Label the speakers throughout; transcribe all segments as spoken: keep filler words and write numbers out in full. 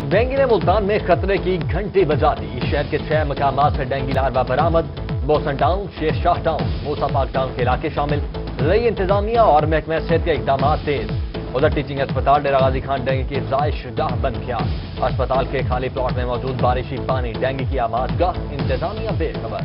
Speaker 1: Dengue نے ملتان میں خطرے کی گھنٹی بجا دی. شہر کے چھ مقامات سے ڈینگی لاروا برآمد. بوسن ٹاؤن، شیر شاہ ٹاؤن، موسا پاک ٹاؤن کے علاقے شامل. رئی انتظامیہ اور محکمہ صحت کے اقدامات تیز. ادھر ٹیچنگ اسپتال ڈیرہ غازی خان ڈینگی کی رہائش گاہ بن گیا. اسپتال کے خالی پلاٹ میں موجود بارشی پانی ڈینگی کی آماد گاہ. انتظامیہ بے خبر.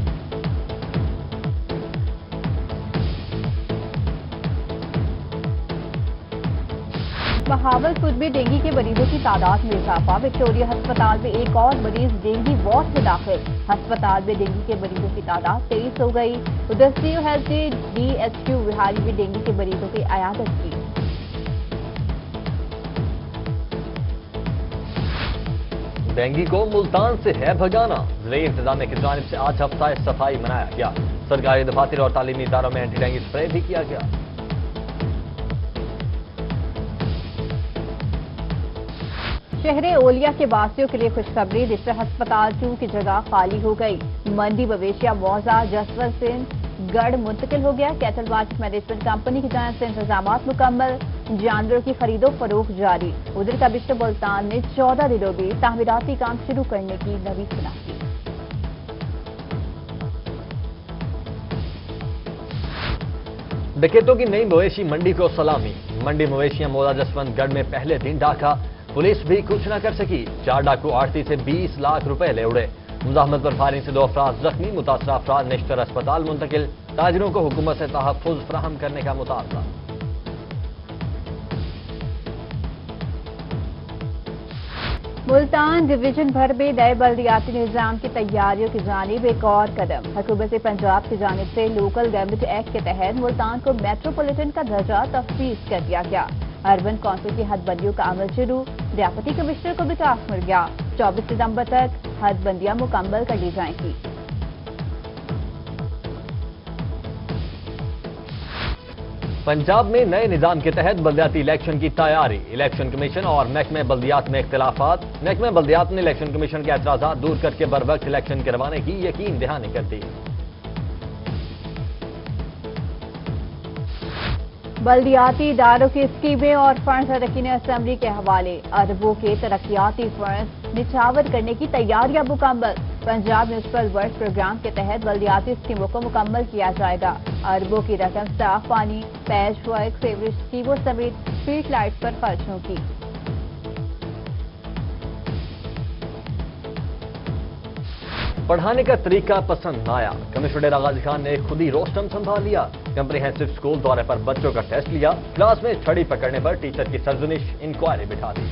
Speaker 2: بہاول پور میں ڈینگی کے مریضوں کی تعداد میں اضافہ. وکٹوریہ ہسپتال میں ایک اور مریض ڈینگی وارڈ میں داخل. ہسپتال میں ڈینگی کے مریضوں کی تعداد تیئیس ہو گئی. ادھر سی او ہیلتھ نے ڈی ایچ کیو وہاری میں ڈینگی کے مریضوں کی عیادت کی.
Speaker 1: ڈینگی کو ملتان سے ہے بھگانا. زرعی انتظامیہ کی جانب سے آج ہفتہ صفائی منایا گیا. سرکاری دفاتر اور تعلیمی اداروں میں اینٹی ڈینگی اسپرے بھی کیا گیا.
Speaker 2: شہر اولیا کے باسیوں کے لیے خوشخبری. ڈسٹرکٹ ہسپتال ٹو کی جگہ خالی ہو گئی. منڈی مویشیاں موضع جسونت سنگھ گڑھ منتقل ہو گیا. کیٹل مارکیٹ مینجمنٹ کمپنی کی جانب سے انتظامات مکمل. جانوروں کی خرید و فروخت جاری. ادھر کمشنر ملتان نے چودہ دنوں میں تعمیراتی کام شروع کرنے کی نوید صلاح کی.
Speaker 1: ڈکیتوں کی نئی مویشی منڈی کو سلامی. منڈی مویشیاں موضع جسونت گڑھ میں پہلے دن ڈاکہ. پولیس بھی کچھ نہ کر سکی. چار ڈاکو آڑتی سے بیس لاکھ روپے لے اڑے. مزاحمت پر فائرنگ سے دو افراد زخمی. متاثرہ افراد نشتر اسپتال منتقل. تاجروں کو حکومت سے تحفظ فراہم کرنے کا مطالبہ.
Speaker 2: ملتان ڈویژن بھر میں نئے بلدیاتی نظام کی تیاریوں کی جانب ایک اور قدم. حکومت پنجاب کی جانب سے لوکل گورنمنٹ ایکٹ کے تحت ملتان کو میٹروپولیٹن کا درجہ تفویض کر دیا گیا. اربن کونسل کی حد بندیوں کا عمل شروع. ریاستی کمشنر کو بھی ٹاسک مل گیا. چوبیس ستمبر تک حد بندیاں مکمل کر لی جائیں گی.
Speaker 1: پنجاب میں نئے نظام کے تحت بلدیاتی الیکشن کی تیاری. الیکشن کمیشن اور محکمہ بلدیات میں اختلافات. محکمہ بلدیات نے الیکشن کمیشن کے اعتراضات دور کر کے بر وقت الیکشن کروانے کی یقین دہانی کر دی.
Speaker 2: بلدیاتی اداروں کی اسکیمیں اور فنڈز اراکین اسمبلی کے حوالے. اربوں کے ترقیاتی فنڈز نچھاور کرنے کی تیاریاں مکمل. پنجاب میونسپل ورک پروگرام کے تحت بلدیاتی اسکیموں کو مکمل کیا جائے گا. اربوں کی رقم صاف پانی، پیچ ورک، سیوریج اسکیموں سمیت اسٹریٹ لائٹ پر خرچ ہوگی.
Speaker 1: پڑھانے کا طریقہ پسند آیا. کمشنر ڈیرہ غازی خان نے خود ہی روسٹم سنبھال لیا. کمپریہنسو اسکول دورے پر بچوں کا ٹیسٹ لیا. کلاس میں چھڑی پکڑنے پر ٹیچر کی سرزنش. انکوائری بٹھا دی.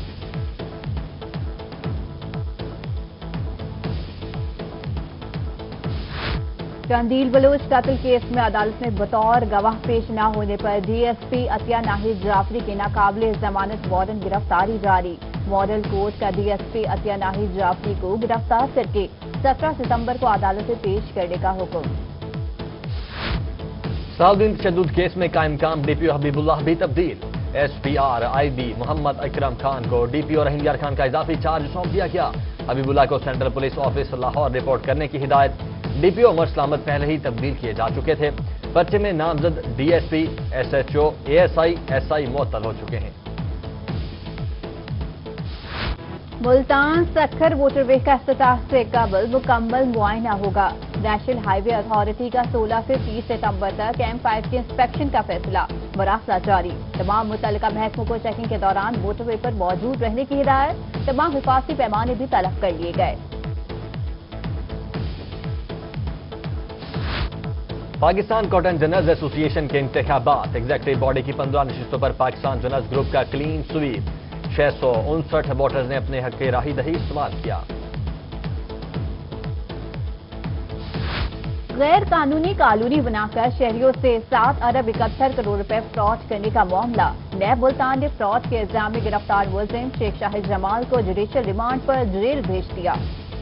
Speaker 2: قندیل بلوچ قتل کیس میں عدالت میں بطور گواہ پیش نہ ہونے پر D S P Atiya Nahid Jafri کی ناقابل ضمانت وارنٹ گرفتاری جاری. ماڈل کورٹ کا D S P Atiya Nahid Jafri کو گرفتار کر کے سترہ ستمبر کو عدالت سے پیش کرنے کا حکم.
Speaker 1: صالحین تشدد کیس میں قائم مقام ڈی پی او حبیب اللہ بھی تبدیل. S P R I B Muhammad Akram Khan کو ڈی پی او رحیم یار خان کا اضافی چارج سونپ دیا گیا. حبیب اللہ کو central police office Lahore report کرنے کی ہدایت. ڈی پی او عمر سلامت پہلے ہی تبدیل کیے جا چکے تھے. پرچے میں نامزد D S P, S H O, A S I, S I معطل ہو چکے ہیں.
Speaker 2: ملتان سکھر موٹر وے کا افتتاح سے قبل مکمل معائنہ ہوگا. نیشنل ہائی وے اتھارٹی کا سولہ سے تیس ستمبر تک ایم فائیو کی انسپیکشن کا فیصلہ. مراسلہ جاری. تمام متعلقہ محکموں کو چیکنگ کے دوران موٹر وے پر موجود رہنے کی ہدایت. تمام حفاظتی پیمانے بھی طلب کر لیے گئے.
Speaker 1: پاکستان کاٹن جنرز ایسوسی ایشن کے انتخابات. ایگزیکٹو باڈی کی پندرہ نشستوں پر پاکستان جنرز گروپ کا کلین سویپ. چھ سو انسٹھ ووٹرز نے اپنے حق کی راہی دہی استعمال کیا.
Speaker 2: غیر قانونی کالونی بنا کر شہریوں سے سات ارب اکہتر کروڑ روپے فراڈ کرنے کا معاملہ. نیب ملتان نے فراڈ کے الزام میں گرفتار ملزم شیخ شاہد جمال کو جوڈیشل ریمانڈ پر جیل بھیج دیا.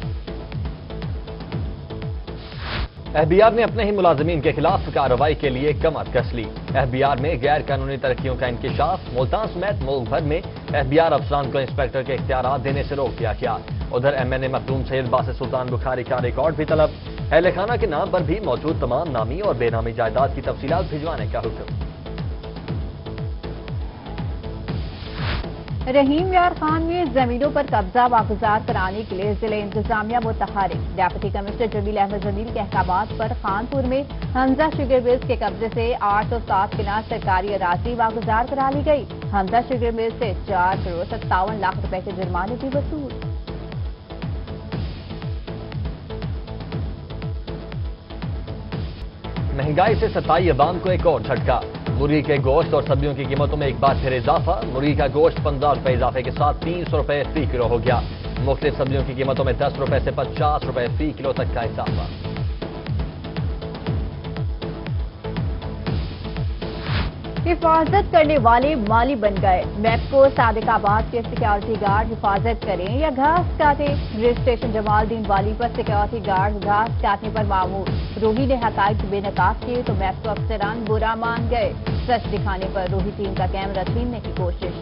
Speaker 1: ایف بی آر نے اپنے ہی ملازمین کے خلاف کارروائی کے لیے کمر کس لی. ایف بی آر میں غیر قانونی ترقیوں کا انکشاف. ملتان سمیت ملک بھر میں ایف بی آر افسران کو انسپیکٹر کے اختیارات دینے سے روک دیا گیا. ادھر M N A Makhdoom Syed Basit Sultan Bukhari کا ریکارڈ بھی طلب. اہل خانہ کے نام پر بھی موجود تمام نامی اور بے نامی جائیداد کی تفصیلات بھجوانے کا حکم.
Speaker 2: रहीम यार खान में जमीनों पर कब्जा वागुजार कराने के लिए जिले इंतजामिया मुतहरिक। डेप्यूटी कमिश्नर जमील अहमद जमील के अहकामात पर खानपुर में हमजा शुगर मिल्स के कब्जे से आठ सौ सात किनार सरकारी अराजी वागुजार करा ली गई। हमजा शुगर मिल्स से चार करोड़ सत्तावन लाख रुपए के जुर्माने भी वसूल।
Speaker 1: महंगाई से सताई अवाम को एक और झटका। मुर्गी के गोश्त और सब्जियों की कीमतों में एक बार फिर इजाफा। मुर्गी का गोश्त पंद्रह रुपए इजाफे के साथ तीन सौ रुपए फी किलो हो गया। मुख्तलिफ सब्जियों की कीमतों में दस रुपए से पचास रुपए फी किलो तक का इजाफा।
Speaker 2: हिफाजत करने वाले माली बन गए। मैप्को सादिकाबाद के सिक्योरिटी गार्ड हिफाजत करें या घास काटें। रेल स्टेशन जमालदीन वाली पर सिक्योरिटी गार्ड घास काटने पर मामूर। रोही ने हकायक बेनकाब किए तो मैप्को अफसरान बुरा मान गए। सच दिखाने पर रोही टीम का कैमरा छीनने की कोशिश।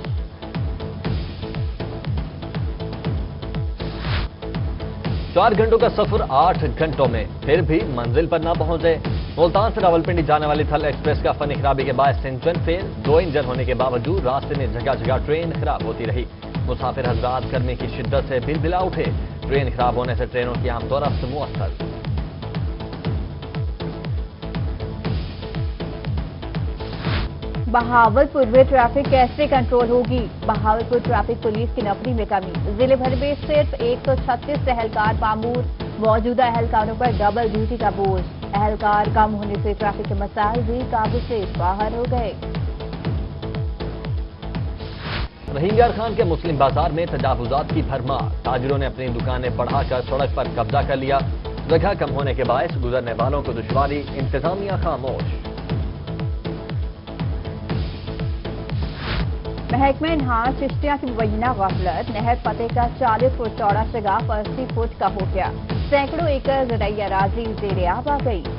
Speaker 1: चार घंटों का सफर आठ घंटों में, फिर भी मंजिल पर न पहुंचे। मुल्तान से रावलपिंडी जाने वाली थल एक्सप्रेस का फनी खराबी के बायस इंजन फेल। दो इंजन होने के बावजूद रास्ते में जगह जगह ट्रेन खराब होती रही। मुसाफिर हजरात गर्मी की शिद्दत से बिलबिला उठे। ट्रेन खराब होने से ट्रेनों की आमतौर से मुअत्तल।
Speaker 2: बहावलपुर में ट्रैफिक कैसे कंट्रोल होगी। बहावलपुर ट्रैफिक पुलिस की नफरी में कमी। जिले भर में सिर्फ एक सौ छत्तीस एहलकार मामूर। मौजूदा एहलकारों पर डबल ड्यूटी का बोझ। एहलकार कम होने से ट्रैफिक के मसाइल भी काबू से बाहर हो गए।
Speaker 1: रहीम यार खान के मुस्लिम बाजार में तजावुजात की भरमार। ताजिरों ने अपनी दुकानें बढ़ाकर सड़क पर कब्जा कर लिया। जगह कम होने के बायस गुजरने वालों को दुश्वारी। इंतजामिया खामोश।
Speaker 2: महकमे नहार चिश्तियां की मुबैना गफलत। नहर फतेह का चालीस फुट चौड़ा शगाफ अस्सी फुट का हो गया। सैकड़ों एकड़ ज़राई अराजी ज़ेरे आब आ गई।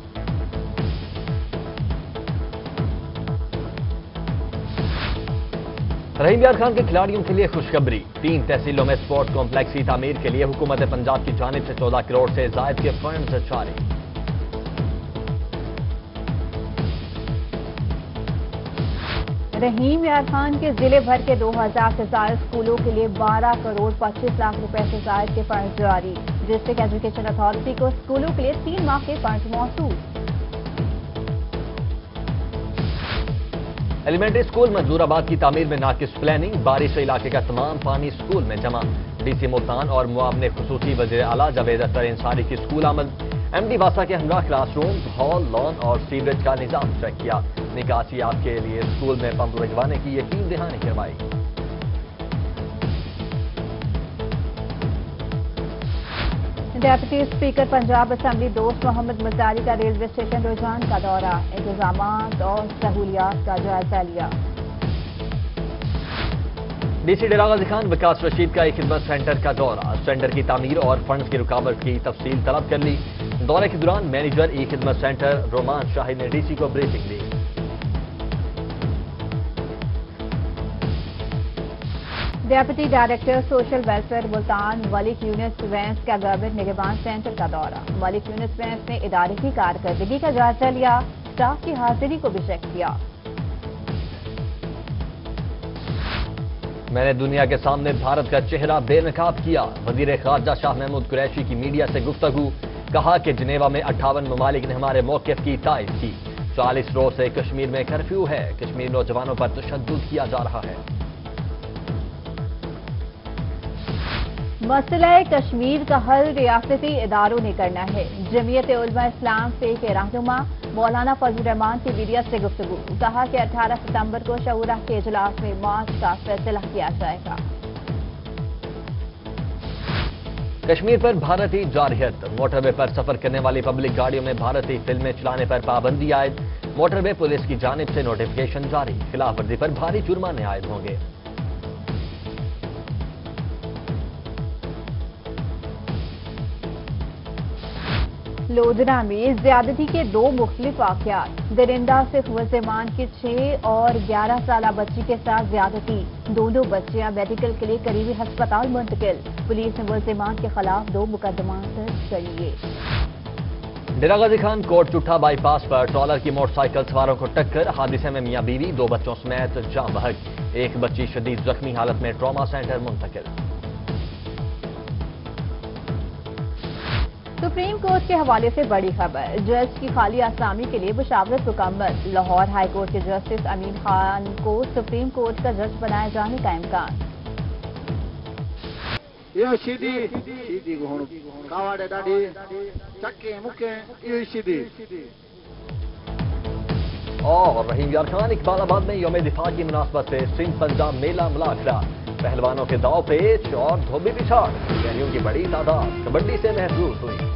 Speaker 1: रहीम यार खान के खिलाड़ियों के लिए खुशखबरी। तीन तहसीलों में स्पोर्ट्स कॉम्प्लेक्स की तामीर के लिए हुकूमत पंजाब की जानिब से चौदह करोड़ से जायद के फंड जारी।
Speaker 2: रहीम यार खान के जिले भर के दो हजार से ज्यादा स्कूलों के लिए बारह करोड़ पच्चीस लाख रुपए से जायद के फंड जारी। डिस्ट्रिक्ट एजुकेशन अथॉरिटी को स्कूलों के लिए तीन माह के फंड मौसूल।
Speaker 1: एलिमेंट्री स्कूल मंजूराबाद की तामीर में नाकिस प्लानिंग। बारिश से इलाके का तमाम पानी स्कूल में जमा। डीसी मुल्तान और मुआवने खुसूसी वज़ीर आला जावेद अख्तर अंसारी की स्कूल आमद। एमडी वासा के हमरा क्लासरूम, हॉल, लॉन और सीवरेज का निजाम चेक किया। निकासियात के लिए स्कूल में पंप लगवाने की यकीन दहानी करवाई।
Speaker 2: डेप्यूटी स्पीकर पंजाब असेंबली दोस्त मोहम्मद मजारी का रेलवे स्टेशन रुझान का दौरा। इंतजामात और सहूलियात का जायजा लिया।
Speaker 1: डीसी डेरा गाजी खान विकास रशीद का एक खिदमत सेंटर का दौरा। सेंटर की तामीर और फंड्स की रुकावट की तफसील तलब कर ली। दौरे के दौरान मैनेजर ई खिदमत सेंटर रोमान शाहिद ने डीसी को ब्रीफिंग दी।
Speaker 2: Deputy director social welfare Multan Malik Younis Wains का गवर्नमेंट निगहबान सेंटर का दौरा। मलिक यूनिस वैंस ने इदारे की कारकर्दगी का जायजा लिया। स्टाफ की हाजिरी को भी चेक किया।
Speaker 1: मैंने दुनिया के सामने भारत का चेहरा बेनकाब किया। वजीर खारजा शाह महमूद कुरैशी की मीडिया से गुफ्तगू। कहा कि जिनेवा में अट्ठावन ममालिक ने हमारे मौक़िफ़ की तायद की। चालीस रोज से कश्मीर में कर्फ्यू है। कश्मीर नौजवानों पर तशद्दुद किया जा रहा है।
Speaker 2: मसला कश्मीर का हल रियासती इदारों ने करना है। जमीयत उलमा इस्लाम से के रहनुमा मौलाना फजल रहमान की मीडिया से गुफ्तगू। कहा कि अठारह सितंबर को शऊरा के इजलास में मार्च का फैसला किया जाएगा।
Speaker 1: कश्मीर पर भारतीय जारहियत। मोटरवे पर सफर करने वाली पब्लिक गाड़ियों में भारतीय फिल्में चलाने पर पाबंदी आयद। मोटरवे पुलिस की जानिब से नोटिफिकेशन जारी। खिलाफ वर्जी पर भारी जुर्माने आयद होंगे।
Speaker 2: लोधरा में ज्यादती के दो मुख्तलिफ वाकयात। दरिंदा से मुलजिमान की छह और ग्यारह साल बच्ची के साथ ज्यादती। दोनों बच्चियां मेडिकल के लिए करीबी अस्पताल मुंतकिल। पुलिस ने मुलजिमान के खिलाफ दो मुकदमा दर्ज कर लिए।
Speaker 1: डेरा गाजी खान कोट चुट्ठा बाईपास पर ट्रॉलर की मोटरसाइकिल सवारों को टक्कर। हादसे में मियां बीवी दो बच्चों समेत जान बहक। एक बच्ची शदीद जख्मी हालत में ट्रॉमा सेंटर मुंतकिल।
Speaker 2: सुप्रीम कोर्ट के हवाले से बड़ी खबर। जज की खाली आसामी के लिए मुशावरत मुकम्मल। लाहौर हाई कोर्ट के जस्टिस अमीन खान को सुप्रीम कोर्ट का जज बनाए जाने का इम्कान।
Speaker 3: ये सीधी सीधी को हुन कावाड़े डाडी चक्के मुके ये सीधी।
Speaker 1: और रहीम यार खान इकबालाबाद में यौम दिफा की मुनासबत से सिंध पंजाब मेला मुलाखरा। पहलवानों के दाव पेच और धोबी पिछाड़। खिलाड़ियों की बड़ी तादाद कबड्डी से महसूस हुई।